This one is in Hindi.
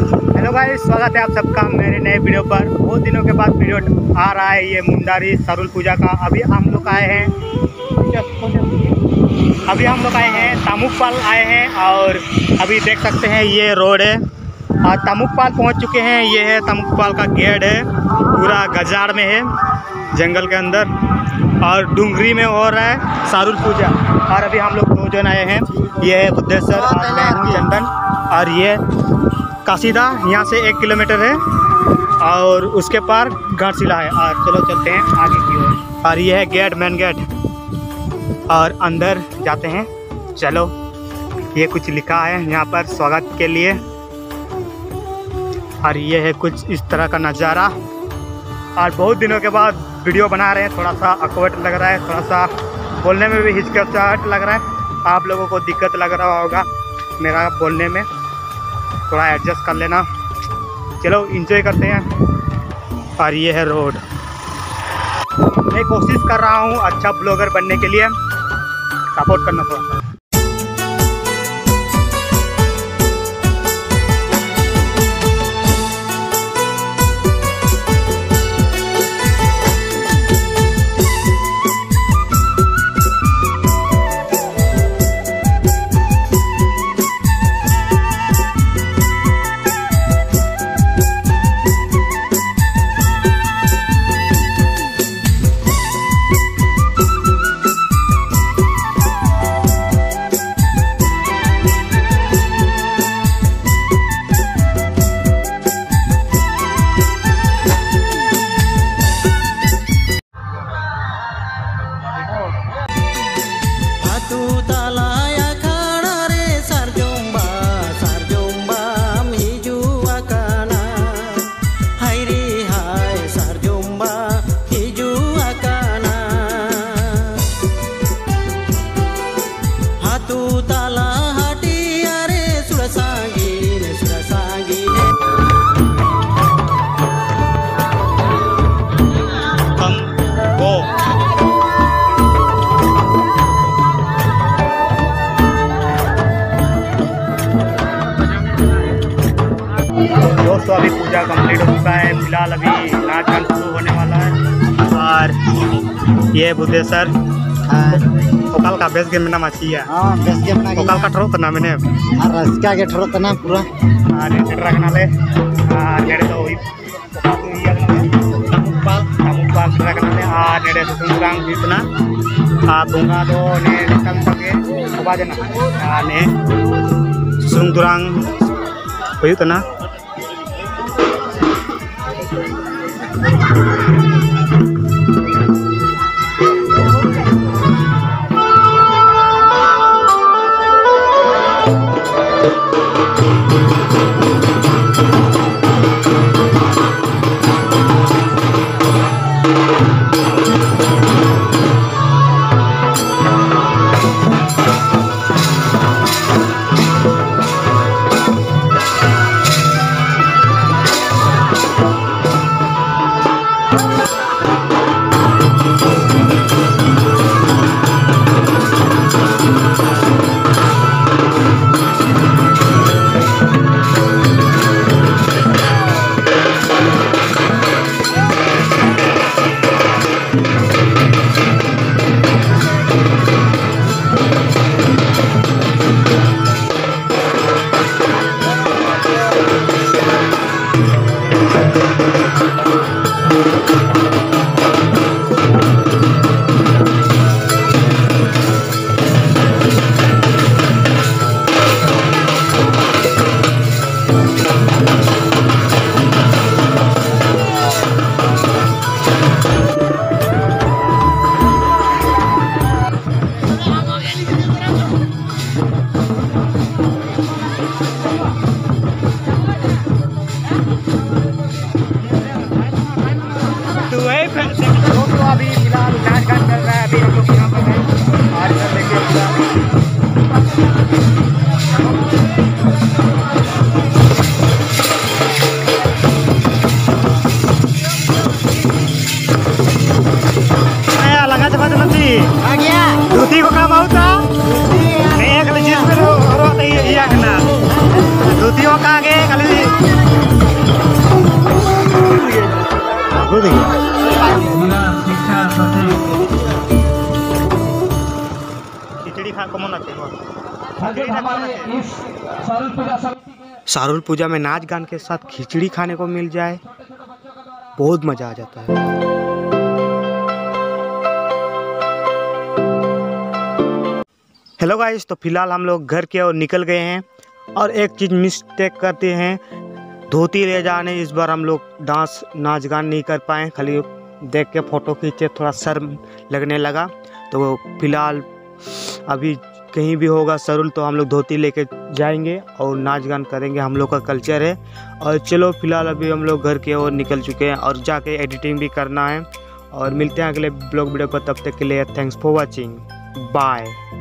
हेलो गाइस, स्वागत है आप सबका मेरे नए वीडियो पर। बहुत दिनों के बाद वीडियो आ रहा है ये मुंडारी सरुल पूजा का। अभी हम लोग आए हैं तमुकपाल आए हैं और अभी देख सकते हैं ये रोड है और तमुकपाल पहुंच चुके हैं। ये है तमुकपाल का गेट है, पूरा गजाड़ में है, जंगल के अंदर, और डूंगरी में हो रहा है सरुल पूजा। और अभी हम लोग 2 जन आए हैं। ये है बुद्धेश्वर और मैं हूँ चंदन, और ये काशीदा यहाँ से 1 किलोमीटर है और उसके पार घाटशिला है। और चलो चलते हैं आगे की ओर। और ये है गेट, मेन गेट, और अंदर जाते हैं। चलो, ये कुछ लिखा है यहाँ पर स्वागत के लिए। और ये है कुछ इस तरह का नज़ारा। और बहुत दिनों के बाद वीडियो बना रहे हैं, थोड़ा सा अकवर्ड लग रहा है, थोड़ा सा बोलने में भी हिचकिचाहट लग रहा है। आप लोगों को दिक्कत लग रहा होगा मेरा बोलने में, थोड़ा एडजस्ट कर लेना। चलो एंजॉय करते हैं। और ये है रोड। मैं कोशिश कर रहा हूँ अच्छा ब्लॉगर बनने के लिए, सपोर्ट करना थोड़ा सा। दोस्तों, अभी पूजा कंप्लीट हो चुका है। फिलहाल अभी नाच गान शुरू होने वाला है। और ये बुद्धेश्वर ओकाल का बेस गेम नाम अच्छी है। हां, बेस गेम ना ओकाल का ठरो तना मैंने और रस्का के ठरो तना पूरा नेट रखना ले। नेड़े तो होई ओका तो इया तमुकपाल रखना ले। नेड़े तो सुंदरांग जितना bunga do ne kan tage coba aja nah ne sungturang bayu tanah. दोस्तों, अभी फिलहाल नाच गान चल रहा है। अभी हम लोग यहाँ पर हैं और इधर देखिए पूरा वो देखिए खिचड़ी खा कमन आते सारुल पूजा में नाच गान के साथ खिचड़ी खाने को मिल जाए, बहुत मज़ा आ जाता है। हेलो गाइस, तो फिलहाल हम लोग घर की ओर निकल गए हैं और एक चीज़ मिस्टेक करते हैं, धोती ले जाने इस बार हम लोग नाच गान नहीं कर पाए, खाली देख के फ़ोटो खींचे, थोड़ा शर्म लगने लगा। तो फिलहाल अभी कहीं भी होगा सरुल तो हम लोग धोती लेके जाएंगे और नाच गान करेंगे, हम लोग का कल्चर है। और चलो फिलहाल अभी हम लोग घर की ओर निकल चुके हैं और जाके एडिटिंग भी करना है। और मिलते हैं अगले ब्लॉग वीडियो पर, तब तक के लिए थैंक्स फॉर वॉचिंग, बाय।